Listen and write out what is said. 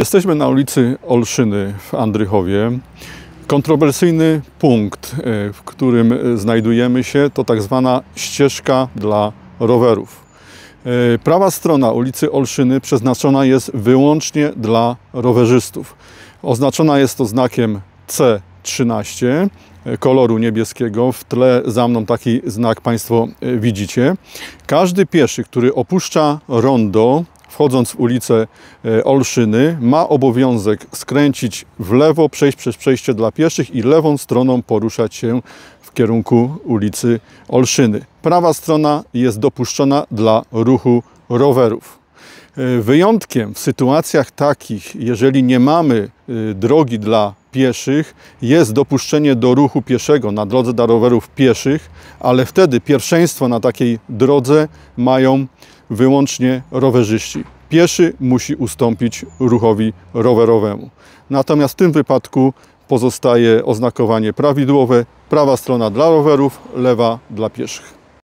Jesteśmy na ulicy Olszyny w Andrychowie. Kontrowersyjny punkt, w którym znajdujemy się, to tak zwana ścieżka dla rowerów. Prawa strona ulicy Olszyny przeznaczona jest wyłącznie dla rowerzystów. Oznaczona jest to znakiem C13 koloru niebieskiego. W tle za mną taki znak Państwo widzicie. Każdy pieszy, który opuszcza rondo, wchodząc w ulicę Olszyny, ma obowiązek skręcić w lewo, przejść przez przejście dla pieszych i lewą stroną poruszać się w kierunku ulicy Olszyny. Prawa strona jest dopuszczona dla ruchu rowerów. Wyjątkiem w sytuacjach takich, jeżeli nie mamy drogi dla pieszych, jest dopuszczenie do ruchu pieszego na drodze dla rowerów pieszych, ale wtedy pierwszeństwo na takiej drodze mają wyłącznie rowerzyści. Pieszy musi ustąpić ruchowi rowerowemu. Natomiast w tym wypadku pozostaje oznakowanie prawidłowe: prawa strona dla rowerów, lewa dla pieszych.